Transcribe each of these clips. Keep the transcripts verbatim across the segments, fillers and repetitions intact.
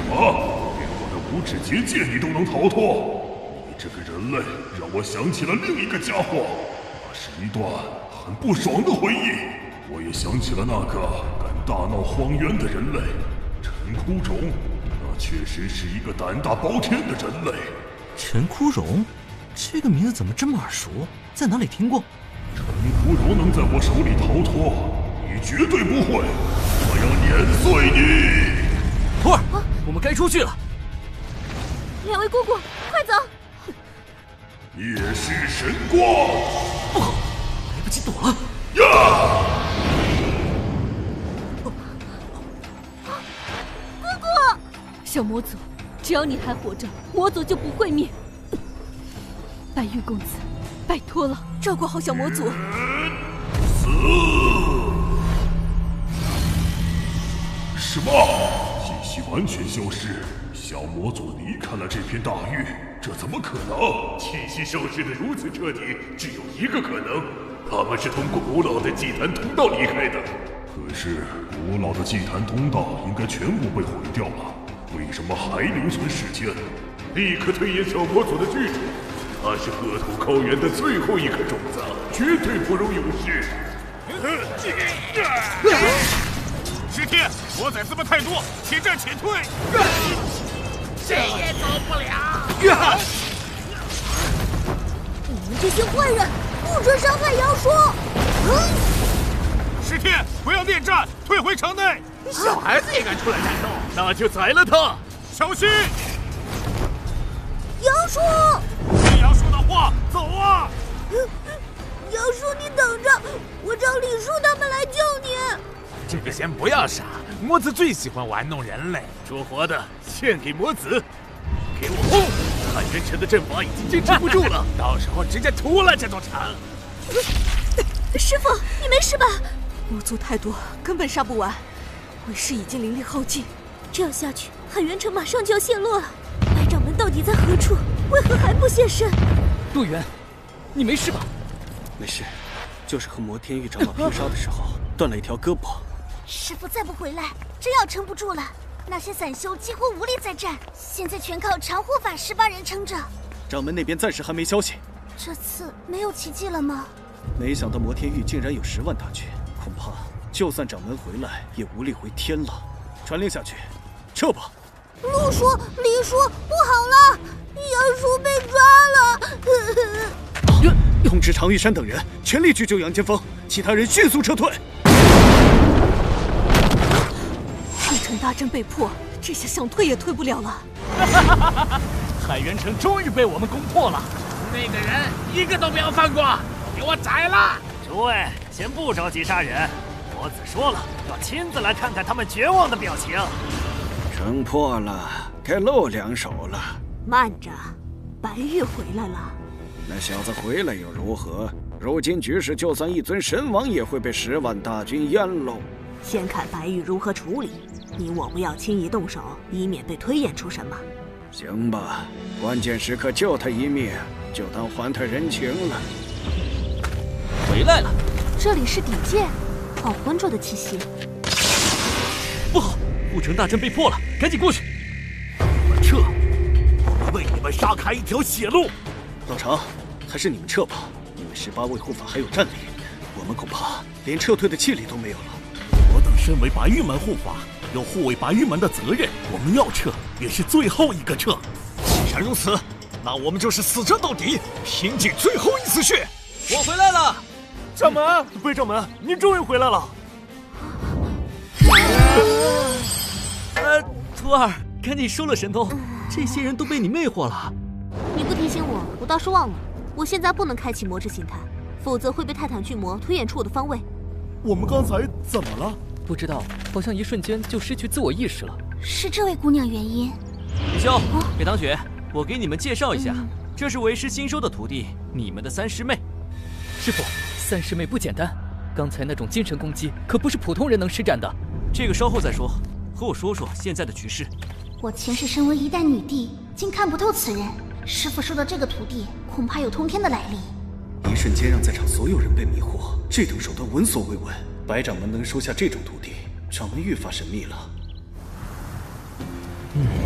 么？连我的无指结界你都能逃脱？你这个人类让我想起了另一个家伙，那是一段很不爽的回忆。我也想起了那个敢大闹荒原的人类陈枯荣，那确实是一个胆大包天的人类。 陈枯荣，这个名字怎么这么耳熟？在哪里听过？ 陈枯荣能在我手里逃脱，你绝对不会！我要碾碎你！ 徒儿，啊、我们该出去了。 两位姑姑，快走！ 夜视神光！ 不好，来不及躲了！ 呀！ 姑姑，小魔族，只要你还活着，魔族就不会灭。白玉公子，拜托了，照顾好小魔族。 死！什么？气息完全消失，小魔族离开了这片大域，这怎么可能？ 气息消失的如此彻底，只有一个可能，他们是通过古老的祭坛通道离开的。 可是，古老的祭坛通道应该全部被毁掉了，为什么还留存时间？ 立刻推演小魔族的居住。他是河图高原的最后一颗种子，绝对不容有失。 石天，魔仔资本太多，且战且退。 谁也走不了。 你们这些坏人，不准伤害妖叔！嗯， 石天，不要恋战，退回城内。 小孩子也敢出来战斗， 那就宰了他！小心！ 妖叔。 听杨叔的话，走啊！ 杨叔，你等着，我找李叔他们来救你。 这个先不要杀，魔子最喜欢玩弄人类。 捉活的献给魔子，给我轰！汉元城的阵法已经坚持不住了， 到时候直接屠了这座城。 师傅，你没事吧？魔族太多，根本杀不完，为师已经灵力耗尽，这样下去，汉元城马上就要陷落了。白掌门到底在何处？为何还不现身？ 陆源，你没事吧？ 没事，就是和摩天玉长老拼杀的时候断了一条胳膊。 师傅再不回来，真要撑不住了。那些散修几乎无力再战，现在全靠长护法十八人撑着。 掌门那边暂时还没消息。 这次没有奇迹了吗？ 没想到摩天玉竟然有十万大军，恐怕就算掌门回来，也无力回天了。传令下去，撤吧。 陆叔、黎叔，不好了，杨叔被抓了！ 通知常玉山等人，全力去救杨坚峰，其他人迅速撤退。 玉城大阵被破，这下想退也退不了了。 海元城终于被我们攻破了， 那个人一个都不要放过，给我宰了！ 诸位，先不着急杀人，魔子说了，要亲自来看看他们绝望的表情。 城破了，该露两手了。 慢着，白玉回来了。 那小子回来又如何？如今局势，就算一尊神王也会被十万大军淹喽。 先看白玉如何处理，你我不要轻易动手，以免被推演出什么。 行吧，关键时刻救他一命，就当还他人情了。 回来了， 这里是底界，好浑浊的气息。 不好，护城大阵被破了，赶紧过去！ 我们撤，我们为你们杀开一条血路。 老常，还是你们撤吧，你们十八位护法还有战力，我们恐怕连撤退的气力都没有了。 我等身为白玉门护法，有护卫白玉门的责任，我们要撤也是最后一个撤。既然如此，那我们就是死战到底，拼尽最后一丝血。 我回来了， 掌门，魏掌门，您终于回来了。 呃，徒儿，赶紧收了神通，这些人都被你魅惑了。 你不提醒我，我倒是忘了。我现在不能开启魔之形态，否则会被泰坦巨魔推演出我的方位。 我们刚才怎么了？ 不知道，好像一瞬间就失去自我意识了。 是这位姑娘原因。 李修、北堂雪，我给你们介绍一下，嗯、这是为师新收的徒弟，你们的三师妹。师傅，三师妹不简单，刚才那种精神攻击可不是普通人能施展的。这个稍后再说，和我说说现在的局势。 我前世身为一代女帝，竟看不透此人。师傅说的这个徒弟，恐怕有通天的来历。 一瞬间让在场所有人被迷惑，这等手段闻所未闻。白掌门能收下这种徒弟，掌门愈发神秘了。 嗯。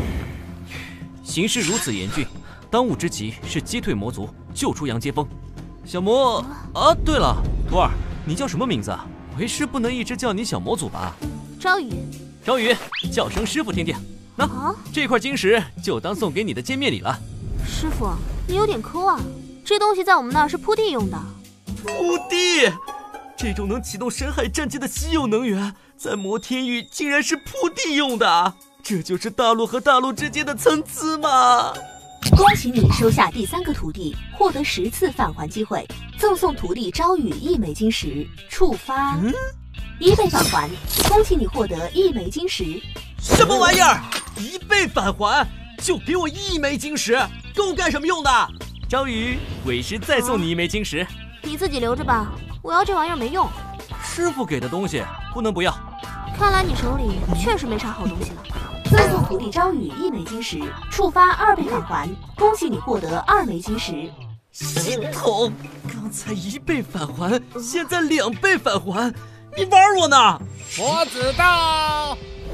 形势如此严峻，当务之急是击退魔族，救出杨接风。小魔啊，对了，徒儿，你叫什么名字啊？为师不能一直叫你小魔祖吧？ 朝雨， 朝雨，叫声师傅听听。那、啊、这块晶石就当送给你的见面礼了。 师傅，你有点抠啊，这东西在我们那儿是铺地用的。 铺地？这种能启动深海战机的稀有能源，在摩天域竟然是铺地用的？这就是大陆和大陆之间的参差吗？ 恭喜你收下第三个徒弟，获得十次返还机会，赠送徒弟朝雨一枚晶石，触发、嗯、一倍返还。恭喜你获得一枚晶石。 什么玩意儿？一倍返还？就给我一枚晶石，够干什么用的？朝雨，为师再送你一枚晶石、啊， 你自己留着吧，我要这玩意儿没用。 师傅给的东西不能不要。 看来你手里确实没啥好东西了。 赠送徒弟朝雨一枚晶石，触发二倍返还。恭喜你获得二枚晶石。 系统，刚才一倍返还，现在两倍返还，你玩我呢？ 魔子到。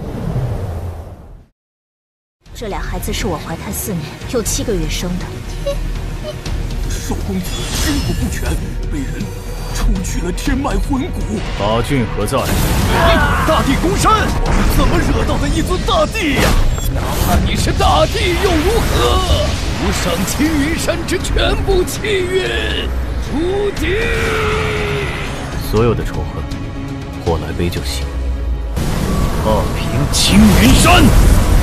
这俩孩子是我怀胎四年又七个月生的。 少公子身骨不全，被人抽去了天脉魂骨。 大俊何在？ 大地攻山，我们怎么惹到的一尊大帝呀？ 哪怕你是大帝又如何？无上青云山之全部气运，出击！ 所有的仇恨，或来杯就行。踏平青云山。